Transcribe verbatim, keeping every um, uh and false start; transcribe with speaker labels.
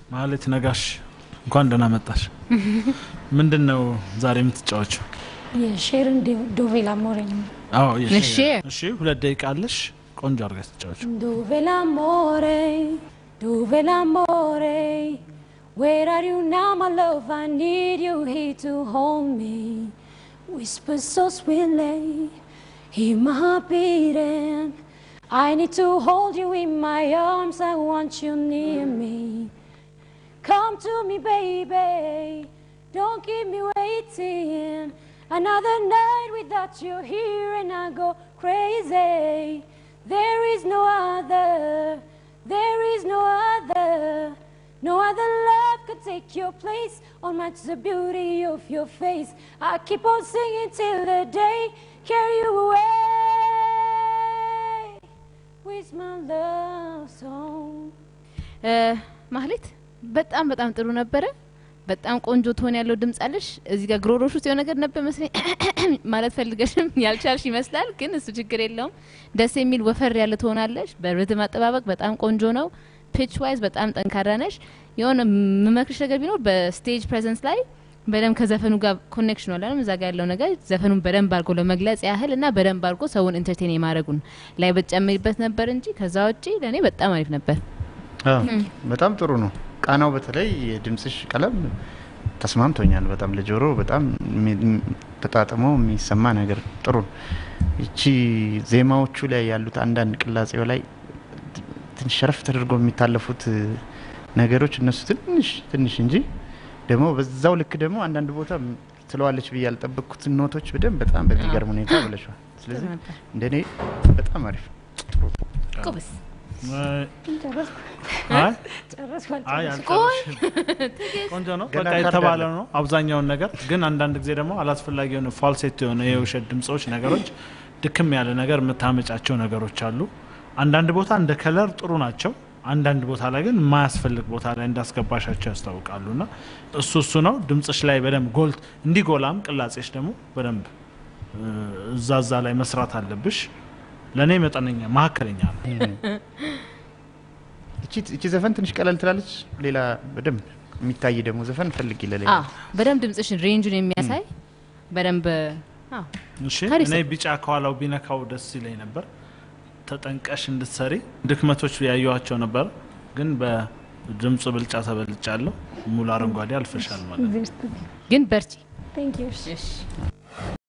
Speaker 1: ማለት ነጋሽ እንኳን ደህና መጣሽ ምንድነው ዛሬ የምትጫወቸው
Speaker 2: የሼርን ዶቬላ ሞሬኝ
Speaker 1: አዎ እሺ እሺ ሁለት ደቂቃ አለሽ ቆንጆ አድርገሽ ተጫወች
Speaker 2: ዶቬላ ሞሬ ዶቬላ ሞሬ where are you now my love I need you here to hold me whisper so sweetly hear my heart beating I need to hold you in my arms I want you near me come to me baby don't keep me waiting another night without you here and I go crazy there is no other there is no other no other love could take your place or match the beauty of your face I keep on singing till the day carry you away with my love song
Speaker 3: uh ማህሌት በጣም በጣም ጥሩ ነበር በጣም ቆንጆ ቶን ያለው ድምጽ አለሽ እዚህ ጋር ግሮሮሽ ውስጥ የሆነ ነገር ነበር መስለኝ ማለት ፈልገሽም ያልቻልሽ ይመስላል ግን እሱ ችግር የለውም ደስ የሚል ወፈር ያለ ቶን አለሽ በርትም አጠባበቅ በጣም ቆንጆ ነው pitch wise በጣም ጠንካራ ነሽ የሆነ መመክሽ ነገር ቢኖር በስቴጅ ፕሬዘንስ ላይ በደም ከዘፈኑ ጋር ኮኔክሽን አለ እዛ ጋር ያለው ነገር ዘፈኑን በደም ባርጎ ለመግለጽ ያህል እና በደም ባርጎ ሰውን ኢንተርቴን የማድረጉን ላይ በጨምሪበት ነበር እንጂ ከዛ ውጪ ለኔ በጣም አሪፍ ነበር
Speaker 4: አዎ በጣም ጥሩ ነው ቃናው በተለይ የድምጽሽ ቀለም ተስማምቶኛል በጣም ለጆሮ በጣም ተጣጣሞ የሚሰማ ነገር ጥሩ እቺ ዜማዎቹ ላይ ያሉት አንዳንድ ቅላጼው ላይ ትንሽ ሸረፍ ተደርጎ የሚታለፉት ነገሮች እነሱ ትንሽ ትንሽ እንጂ ደሞ በዛው ልክ ደሞ አንዳንድ ቦታ ትለዋለች በያል ተጠብቁት ኖቶች በደም በጣም በሚገርም ሁኔታ ብለሻል ስለዚህ እንደኔ በጣም አሪፍ ጥሩ
Speaker 3: ኮብስ
Speaker 1: አይ አይ ቆንጆ ነው በቃ የተባለው ነው አብዛኛው ነገር ግን አንዳንድ ጊዜ ደግሞ አላስፈላጊ የሆነ ፋልሴት የሆነ የውሸት ድምጾች ነገሮች ድክም ያለ ነገር መታመጫቸው ነገሮች አሉ አንዳንድ ቦታ እንደ ከለር ጥሩ ናቸው አንዳንድ ቦታ ላይ ግን ማያስፈልግ ቦታ ላይ እንዳስገባሻቸው ያስታውቃሉና እሱ እሱ ነው ድምጽሽ ላይ በደም ጎልት እንዲጎላም ቅላጼሽ ደግሞ በደም እዛዛ ላይ መስራት አለብሽ ለኔ መጠነኛ ማከለኛ ነው
Speaker 4: እቺ እቺ ዘፈን ትንሽ ቀለል ትላለች ሌላ በደም የሚታይ ደግሞ ዘፈን ፈልግ ይለለ
Speaker 3: አዎ በደም ድምጽሽን ሬንጁን የሚያሳይ በደም አዎ
Speaker 1: እሺ እኔ ቢጫ ከኋላው ቢነካው ደስ ይለኝ ነበር ተጠንቀሽ እንድትሰሪ ድክመቶች ያዩዋቸው ነበር ግን በድምጽ ብልጫ ተበልጫለሁ ሙሉ አረንጓዴ አልፈሻል ማለት
Speaker 3: ግን በርቺ
Speaker 2: thank you
Speaker 3: እሺ